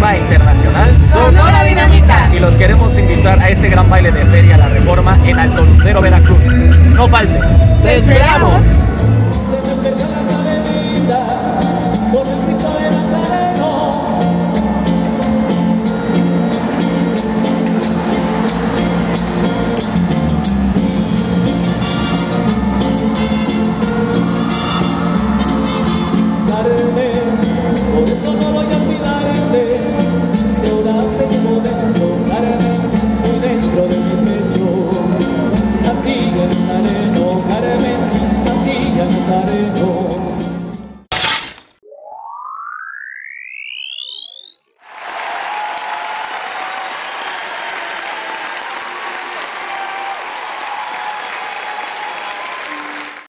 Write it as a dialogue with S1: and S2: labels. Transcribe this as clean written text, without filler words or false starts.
S1: Deportiva Internacional
S2: Sonora Dinamita.
S1: y los queremos invitar a este gran baile de Feria La Reforma en Alto Lucero, Veracruz. No faltes.
S2: ¡Te esperamos!